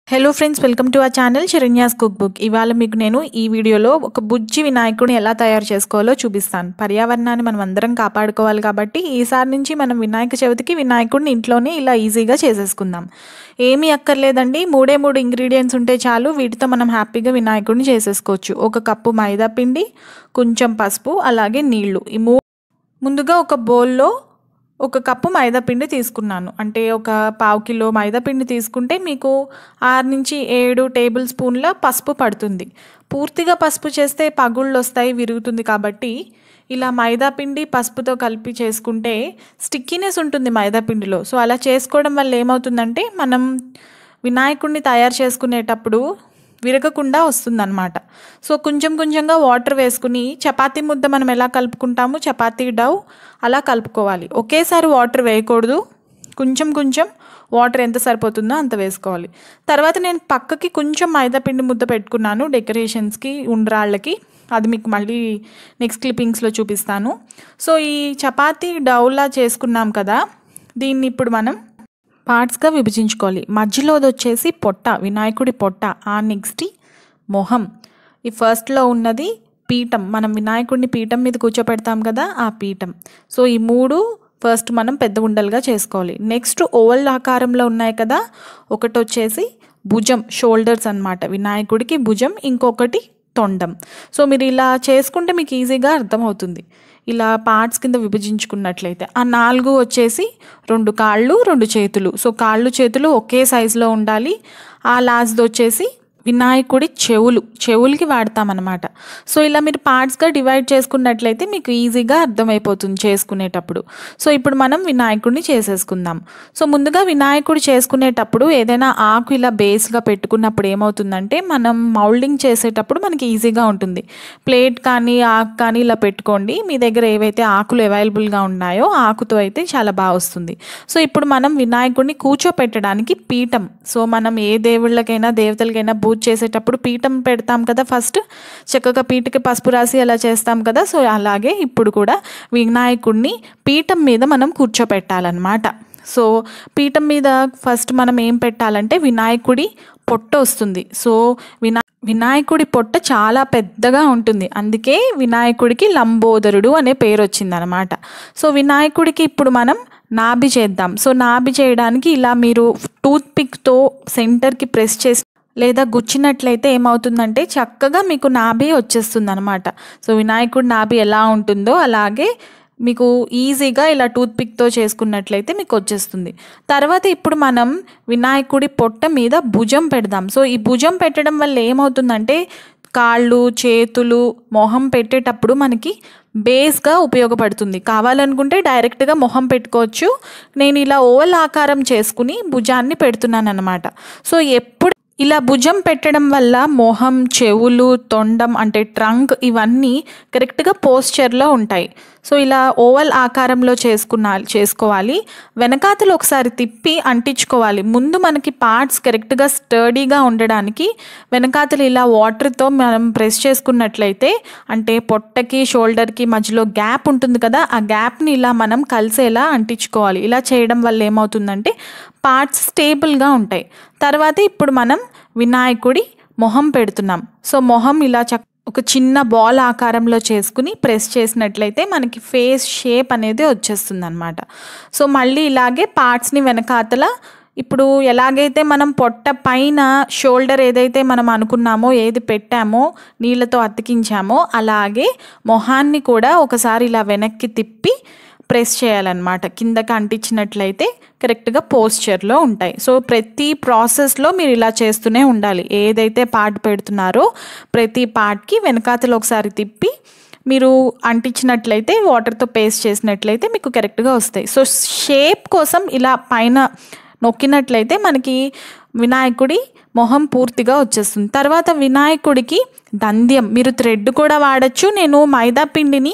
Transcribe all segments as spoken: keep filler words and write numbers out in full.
Hello friends, welcome to our channel Saranya's cook book. ఇవాళ మీకు నేను ఈ వీడియోలో ఒక బుజ్జి వినాయకుడిని ఎలా తయారు చేసుకోవాలో చూపిస్తాను. పర్యావరణాన్ని మనం అందరం కాపాడుకోవాలి కాబట్టి ఈసారి నుంచి మనం వినాయక చవితికి వినాయకుడిని ఇంట్లోనే ఇలా ఈజీగా చేసేసుకుందాం. ఏమీ అక్కర్లేదండి, మూడే మూడు ఇంగ్రీడియంట్స్ ఉంటే చాలు. వీటితో మనం హ్యాపీగా వినాయకుడిని చేసేసుకోవచ్చు. ఒక కప్పు మైదా పిండి, కొంచెం పసుపు, అలాగే నీళ్లు. ఈ మూ ముందుగా ఒక బౌల్లో ఒక కప్పు మైదాపిండి తీసుకున్నాను. అంటే ఒక పావు కిలో మైదాపిండి తీసుకుంటే మీకు ఆరు నుంచి ఏడు టేబుల్ స్పూన్ల పసుపు పడుతుంది. పూర్తిగా పసుపు చేస్తే పగుళ్ళు వస్తాయి, విరుగుతుంది. కాబట్టి ఇలా మైదాపిండి పసుపుతో కలిపి చేసుకుంటే స్టిక్కీనెస్ ఉంటుంది మైదాపిండిలో. సో అలా చేసుకోవడం వల్ల ఏమవుతుందంటే మనం వినాయకుడిని తయారు చేసుకునేటప్పుడు విరగకుండా వస్తుందన్నమాట. సో కొంచెం కొంచెంగా వాటర్ వేసుకుని చపాతీ ముద్ద మనం ఎలా కలుపుకుంటాము, చపాతీ డవ్ అలా కలుపుకోవాలి. ఒకేసారి వాటర్ వేయకూడదు, కొంచెం కొంచెం వాటర్ ఎంత సరిపోతుందో అంత వేసుకోవాలి. తర్వాత నేను పక్కకి కొంచెం మైదాపిండి ముద్ద పెట్టుకున్నాను డెకరేషన్స్కి, ఉండ్రాళ్ళకి. అది మీకు మళ్ళీ నెక్స్ట్ క్లిప్పింగ్స్లో చూపిస్తాను. సో ఈ చపాతీ డవ్లా చేసుకున్నాం కదా, దీన్ని ఇప్పుడు మనం పార్ట్స్గా విభజించుకోవాలి. మధ్యలోది వచ్చేసి పొట్ట, వినాయకుడి పొట్ట. ఆ నెక్స్ట్ మొహం. ఈ ఫస్ట్లో ఉన్నది పీఠం, మనం వినాయకుడిని పీఠం మీద కూర్చోపెడతాం కదా, ఆ పీఠం. సో ఈ మూడు ఫస్ట్ మనం పెద్ద ఉండలుగా చేసుకోవాలి. నెక్స్ట్ ఓవల్ ఆకారంలో ఉన్నాయి కదా, ఒకటి వచ్చేసి భుజం, షోల్డర్స్ అన్నమాట, వినాయకుడికి భుజం. ఇంకొకటి తొండం. సో మీరు ఇలా చేసుకుంటే మీకు ఈజీగా అర్థమవుతుంది. ఇలా పార్ట్స్ కింద విభజించుకున్నట్లయితే ఆ నాలుగు వచ్చేసి రెండు కాళ్ళు, రెండు చేతులు. సో కాళ్ళు చేతులు ఒకే సైజులో ఉండాలి. ఆ లాస్ట్ది వచ్చేసి వినాయకుడి చెవులు, చెవులకి వాడతామన్నమాట. సో ఇలా మీరు పార్ట్స్గా డివైడ్ చేసుకున్నట్లయితే మీకు ఈజీగా అర్థమైపోతుంది చేసుకునేటప్పుడు. సో ఇప్పుడు మనం వినాయకుడిని చేసేసుకుందాం. సో ముందుగా వినాయకుడు చేసుకునేటప్పుడు ఏదైనా ఆకు ఇలా బేస్గా పెట్టుకున్నప్పుడు ఏమవుతుందంటే మనం మౌల్డింగ్ చేసేటప్పుడు మనకి ఈజీగా ఉంటుంది. ప్లేట్ కానీ ఆకు కానీ ఇలా పెట్టుకోండి. మీ దగ్గర ఏవైతే ఆకులు అవైలబుల్గా ఉన్నాయో ఆకుతో అయితే చాలా బాగా వస్తుంది. సో ఇప్పుడు మనం వినాయకుడిని కూర్చోపెట్టడానికి పీఠం. సో మనం ఏ దేవుళ్ళకైనా దేవతలకైనా పూజ చేసేటప్పుడు పీఠం పెడతాం కదా, ఫస్ట్ చక్కగా పీటకి పసుపు రాసి అలా చేస్తాం కదా. సో అలాగే ఇప్పుడు కూడా వినాయకుడిని పీఠం మీద మనం కూర్చోపెట్టాలన్నమాట. సో పీఠం మీద ఫస్ట్ మనం ఏం పెట్టాలంటే వినాయకుడి పొట్ట వస్తుంది. సో వినా వినాయకుడి పొట్ట చాలా పెద్దగా ఉంటుంది, అందుకే వినాయకుడికి లంబోదరుడు అనే పేరు వచ్చిందనమాట. సో వినాయకుడికి ఇప్పుడు మనం నాభి చేద్దాం. సో నాభి చేయడానికి ఇలా మీరు టూత్ పిక్తో సెంటర్కి ప్రెస్ చేసి లేదా గుచ్చినట్లయితే ఏమవుతుందంటే చక్కగా మీకు నాభి వచ్చేస్తుంది అనమాట. సో వినాయకుడి నాభి ఎలా ఉంటుందో అలాగే మీకు ఈజీగా ఇలా టూత్ పిక్తో చేసుకున్నట్లయితే మీకు వచ్చేస్తుంది. తర్వాత ఇప్పుడు మనం వినాయకుడి పొట్ట మీద భుజం పెడదాం. సో ఈ భుజం పెట్టడం వల్ల ఏమవుతుందంటే కాళ్ళు, చేతులు, మొహం పెట్టేటప్పుడు మనకి బేస్గా ఉపయోగపడుతుంది. కావాలనుకుంటే డైరెక్ట్గా మొహం పెట్టుకోవచ్చు. నేను ఇలా ఓవల్ ఆకారం చేసుకుని భుజాన్ని పెడుతున్నాను అనమాట. సో ఎప్పుడు ఇలా భుజం పెట్టడం వల్ల మొహం, చెవులు, తొండం అంటే ట్రంక్ ఇవన్నీ కరెక్ట్గా పోస్చర్లో ఉంటాయి. సో ఇలా ఓవల్ ఆకారంలో చేసుకున్నా చేసుకోవాలి. వెనకాతలు ఒకసారి తిప్పి అంటించుకోవాలి. ముందు మనకి పార్ట్స్ కరెక్ట్గా స్టర్డీగా ఉండడానికి వెనకాతలు ఇలా వాటర్తో మనం ప్రెస్ చేసుకున్నట్లయితే, అంటే పొట్టకి షోల్డర్కి మధ్యలో గ్యాప్ ఉంటుంది కదా, ఆ గ్యాప్ని ఇలా మనం కలిసేలా అంటించుకోవాలి. ఇలా చేయడం వల్ల ఏమవుతుందంటే పార్ట్స్ స్టేబుల్గా ఉంటాయి. తర్వాత ఇప్పుడు మనం వినాయకుడి మొహం పెడుతున్నాం. సో మొహం ఇలా చక్క ఒక చిన్న బాల్ ఆకారంలో చేసుకుని ప్రెస్ చేసినట్లయితే మనకి ఫేస్ షేప్ అనేది వచ్చేస్తుంది అనమాట. సో మళ్ళీ ఇలాగే పార్ట్స్ని వెనకాతల ఇప్పుడు ఎలాగైతే మనం పొట్ట పైన షోల్డర్ ఏదైతే మనం అనుకున్నామో, ఏది పెట్టామో, నీళ్ళతో అతికించామో, అలాగే మొహాన్ని కూడా ఒకసారి ఇలా వెనక్కి తిప్పి ప్రెస్ చేయాలన్నమాట. కిందకి అంటించినట్లయితే కరెక్ట్గా పోస్చర్లో ఉంటాయి. సో ప్రతి ప్రాసెస్లో మీరు ఇలా చేస్తూనే ఉండాలి. ఏదైతే పార్ట్ పెడుతున్నారో ప్రతి పార్ట్కి వెనకాతలు ఒకసారి తిప్పి మీరు అంటించినట్లయితే, వాటర్తో పేస్ట్ చేసినట్లయితే మీకు కరెక్ట్గా వస్తాయి. సో షేప్ కోసం ఇలా పైన నొక్కినట్లయితే మనకి వినాయకుడి మొహం పూర్తిగా వచ్చేస్తుంది. తర్వాత వినాయకుడికి దంద్యం, మీరు థ్రెడ్ కూడా వాడచ్చు. నేను మైదా పిండిని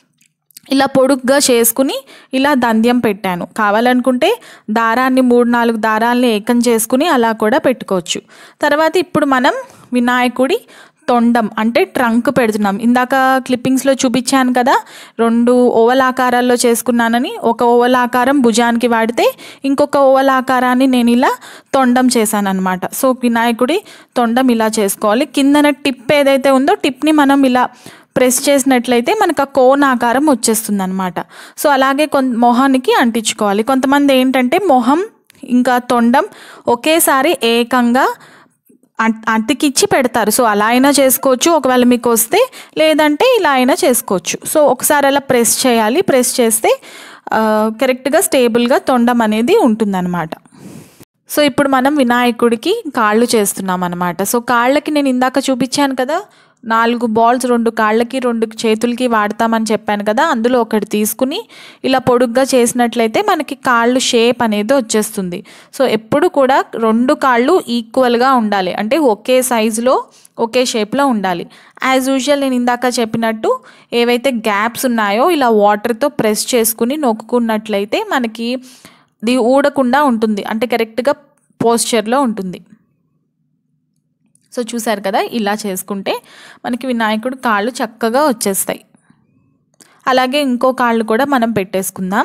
ఇలా పొడుగ్గా చేసుకుని ఇలా దంద్యం పెట్టాను. కావాలనుకుంటే దారాన్ని మూడు నాలుగు దారాలని ఏకం చేసుకుని అలా కూడా పెట్టుకోవచ్చు. తర్వాత ఇప్పుడు మనం వినాయకుడి తొండం అంటే ట్రంక్ పెడుతున్నాం. ఇందాక క్లిప్పింగ్స్లో చూపించాను కదా, రెండు ఓవల్ ఆకారాల్లో చేసుకున్నానని. ఒక ఓవల్ ఆకారం భుజానికి వాడితే ఇంకొక ఓవల్ ఆకారాన్ని నేను ఇలా తొండం చేశాను అనమాట. సో వినాయకుడి తొండం ఇలా చేసుకోవాలి. కిందన టిప్ ఏదైతే ఉందో టిప్ని మనం ఇలా ప్రెస్ చేసినట్లయితే మనకు ఆ కోన్ ఆకారం వచ్చేస్తుంది అనమాట. సో అలాగే కొంత మొహానికి అంటించుకోవాలి. కొంతమంది ఏంటంటే మొహం ఇంకా తొండం ఒకేసారి ఏకంగా అతికిచ్చి పెడతారు. సో అలా అయినా చేసుకోవచ్చు ఒకవేళ మీకు వస్తే, లేదంటే ఇలా అయినా చేసుకోవచ్చు. సో ఒకసారి అలా ప్రెస్ చేయాలి. ప్రెస్ చేస్తే కరెక్ట్గా స్టేబుల్గా తొండం అనేది ఉంటుందన్నమాట. సో ఇప్పుడు మనం వినాయకుడికి కాళ్ళు చేస్తున్నాం అనమాట. సో కాళ్ళకి నేను ఇందాక చూపించాను కదా, నాలుగు బాల్స్ రెండు కాళ్ళకి రెండు చేతులకి వాడతామని చెప్పాను కదా, అందులో ఒకటి తీసుకుని ఇలా పొడుగ్గా చేసినట్లయితే మనకి కాళ్ళు షేప్ అనేది వచ్చేస్తుంది. సో ఎప్పుడు కూడా రెండు కాళ్ళు ఈక్వల్గా ఉండాలి, అంటే ఒకే సైజులో ఒకే షేప్లో ఉండాలి. యాజ్ యూజువల్ నేను ఇందాక చెప్పినట్టు ఏవైతే గ్యాప్స్ ఉన్నాయో ఇలా వాటర్తో ప్రెస్ చేసుకుని నొక్కున్నట్లయితే మనకి ఇది ఊడకుండా ఉంటుంది, అంటే కరెక్ట్గా పోస్చర్లో ఉంటుంది. సో చూసారు కదా, ఇలా చేసుకుంటే మనకి వినాయకుడు కాళ్ళు చక్కగా వచ్చేస్తాయి. అలాగే ఇంకో కాళ్ళు కూడా మనం పెట్టేసుకుందాం.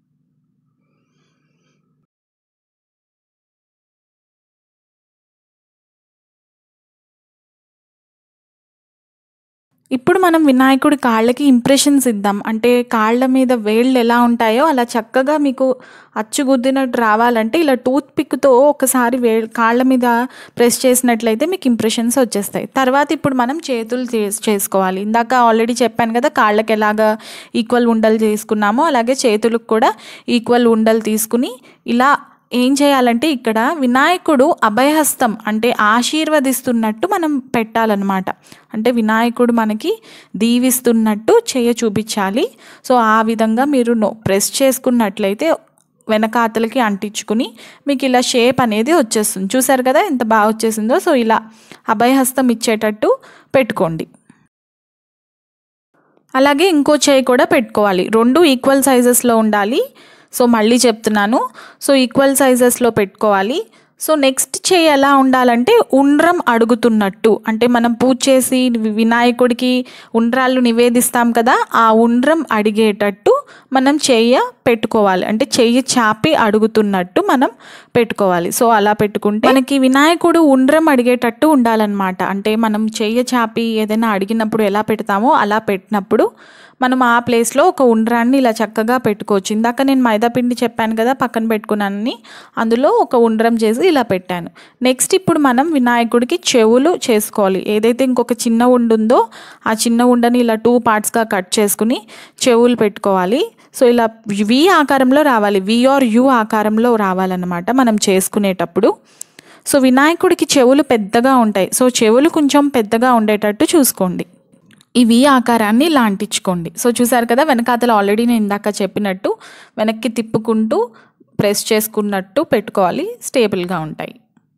ఇప్పుడు మనం వినాయకుడి కాళ్ళకి ఇంప్రెషన్స్ ఇద్దాం. అంటే కాళ్ళ మీద వేళ్ళు ఎలా ఉంటాయో అలా చక్కగా మీకు అచ్చుగుద్దినట్టు రావాలంటే ఇలా టూత్ పిక్తో ఒకసారి వే కాళ్ళ మీద ప్రెస్ చేసినట్లయితే మీకు ఇంప్రెషన్స్ వచ్చేస్తాయి. తర్వాత ఇప్పుడు మనం చేతులు చేసుకోవాలి. ఇందాక ఆల్రెడీ చెప్పాను కదా, కాళ్ళకి ఎలాగా ఈక్వల్ ఉండలు చేసుకున్నామో అలాగే చేతులకు కూడా ఈక్వల్ ఉండలు తీసుకుని ఇలా ఏం చేయాలంటే ఇక్కడ వినాయకుడు అభయహస్తం అంటే ఆశీర్వదిస్తున్నట్టు మనం పెట్టాలన్నమాట. అంటే వినాయకుడు మనకి దీవిస్తున్నట్టు చేయ చూపించాలి. సో ఆ విధంగా మీరు ప్రెస్ చేసుకున్నట్లయితే వెనకాతలకి అంటించుకుని మీకు ఇలా షేప్ అనేది వచ్చేస్తుంది. చూసారు కదా ఎంత బాగా వచ్చేసిందో. సో ఇలా అభయహస్తం ఇచ్చేటట్టు పెట్టుకోండి. అలాగే ఇంకో చేయి కూడా పెట్టుకోవాలి. రెండు ఈక్వల్ సైజెస్లో ఉండాలి. సో మళ్ళీ చెప్తున్నాను, సో ఈక్వల్ సైజెస్లో పెట్టుకోవాలి. సో నెక్స్ట్ చేయి ఎలా ఉండాలంటే ఉండ్రం అడుగుతున్నట్టు, అంటే మనం పూజ చేసి వినాయకుడికి ఉండ్రాళ్ళు నివేదిస్తాం కదా, ఆ ఉండ్రం అడిగేటట్టు మనం చెయ్య పెట్టుకోవాలి. అంటే చెయ్యి చాపి అడుగుతున్నట్టు మనం పెట్టుకోవాలి. సో అలా పెట్టుకుంటే మనకి వినాయకుడు ఉండ్రం అడిగేటట్టు ఉండాలన్నమాట. అంటే మనం చెయ్య చాపి ఏదైనా అడిగినప్పుడు ఎలా పెడతామో అలా పెట్టినప్పుడు మనం ఆ ప్లేస్లో ఒక ఉండ్రాన్ని ఇలా చక్కగా పెట్టుకోవచ్చు. ఇందాక నేను మైదా పిండి చెప్పాను కదా పక్కన పెట్టుకున్నానని, అందులో ఒక ఉండ్రం చేసి ఇలా పెట్టాను. నెక్స్ట్ ఇప్పుడు మనం వినాయకుడికి చెవులు చేసుకోవాలి. ఏదైతే ఇంకొక చిన్న ఉండ ఉందో ఆ చిన్న ఉండని ఇలా టూ పార్ట్స్గా కట్ చేసుకుని చెవులు పెట్టుకోవాలి. సో ఇలా వి ఆకారంలో రావాలి, వి ఆర్ యు ఆకారంలో రావాలన్నమాట మనం చేసుకునేటప్పుడు. సో వినాయకుడికి చెవులు పెద్దగా ఉంటాయి. సో చెవులు కొంచెం పెద్దగా ఉండేటట్టు చూసుకోండి. ఈ వి ఆకారాన్ని ఇలా అంటించుకోండి. సో చూసారు కదా, వెనకాతలు ఆల్రెడీ నేను ఇందాక చెప్పినట్టు వెనక్కి తిప్పుకుంటూ ప్రెస్ చేసుకున్నట్టు పెట్టుకోవాలి, స్టేబుల్గా ఉంటాయి.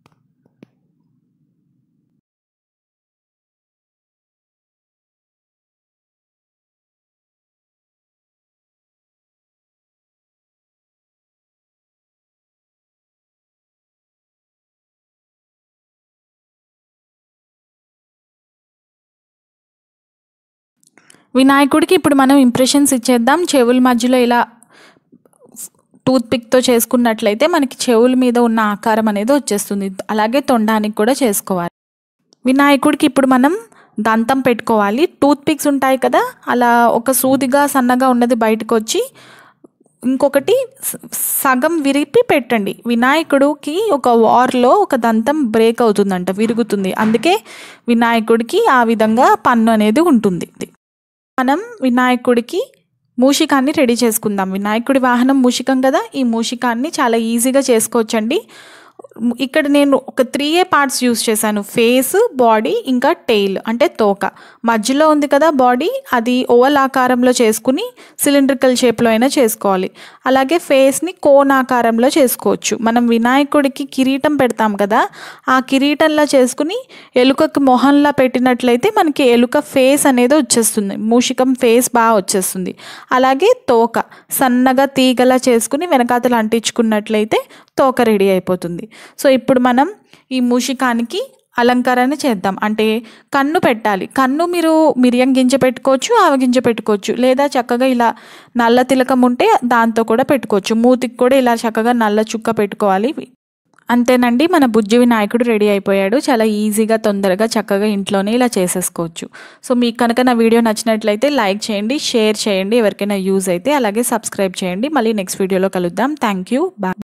వినాయకుడికి ఇప్పుడు మనం ఇంప్రెషన్స్ ఇచ్చేద్దాం. చెవుల మధ్యలో ఇలా టూత్ పిక్తో చేసుకున్నట్లయితే మనకి చెవుల మీద ఉన్న ఆకారం అనేది వచ్చేస్తుంది. అలాగే తొండానికి కూడా చేసుకోవాలి. వినాయకుడికి ఇప్పుడు మనం దంతం పెట్టుకోవాలి. టూత్ పిక్స్ ఉంటాయి కదా, అలా ఒక సూదిగా సన్నగా ఉన్నది బయటకు వచ్చి ఇంకొకటి సగం విరిపి పెట్టండి. వినాయకుడికి ఒక వార్లో ఒక దంతం బ్రేక్ అవుతుందంట, విరుగుతుంది. అందుకే వినాయకుడికి ఆ విధంగా పన్ను అనేది ఉంటుంది. మనం వినాయకుడికి మూషికాన్ని రెడీ చేసుకుందాం. వినాయకుడి వాహనం మూషికం కదా, ఈ మూషికాన్ని చాలా ఈజీగా చేసుకోవచ్చండి. ఇక్కడ నేను ఒక త్రీ ఏ పార్ట్స్ యూస్ చేశాను, ఫేస్, బాడీ, ఇంకా టెయిల్ అంటే తోక. మధ్యలో ఉంది కదా బాడీ, అది ఓవల్ ఆకారంలో చేసుకుని సిలిండ్రికల్ షేప్లో అయినా చేసుకోవాలి. అలాగే ఫేస్ని కోన్ ఆకారంలో చేసుకోవచ్చు. మనం వినాయకుడికి కిరీటం పెడతాం కదా, ఆ కిరీటంలా చేసుకుని ఎలుకకి మొహంలా పెట్టినట్లయితే మనకి ఎలుక ఫేస్ అనేది వచ్చేస్తుంది, మూషికం ఫేస్ బాగా వచ్చేస్తుంది. అలాగే తోక సన్నగా తీగలా చేసుకుని వెనకాతలు అంటించుకున్నట్లయితే తోక రెడీ అయిపోతుంది. సో ఇప్పుడు మనం ఈ మూషికానికి అలంకరణ చేద్దాం. అంటే కన్ను పెట్టాలి. కన్ను మీరు మిరియం గింజ పెట్టుకోవచ్చు, ఆవగింజ పెట్టుకోవచ్చు, లేదా చక్కగా ఇలా నల్ల తిలకం ఉంటే దాంతో కూడా పెట్టుకోవచ్చు. మూతికి కూడా ఇలా చక్కగా నల్ల చుక్క పెట్టుకోవాలి. అంతేనండి, మన బుజ్జి వినాయకుడు రెడీ అయిపోయాడు. చాలా ఈజీగా తొందరగా చక్కగా ఇంట్లోనే ఇలా చేసేసుకోవచ్చు. సో మీకు కనుక నా వీడియో నచ్చినట్లయితే లైక్ చేయండి, షేర్ చేయండి, ఎవరికైనా యూజ్ అయితే అలాగే సబ్స్క్రైబ్ చేయండి. మళ్ళీ నెక్స్ట్ వీడియోలో కలుద్దాం. Thank you, bye.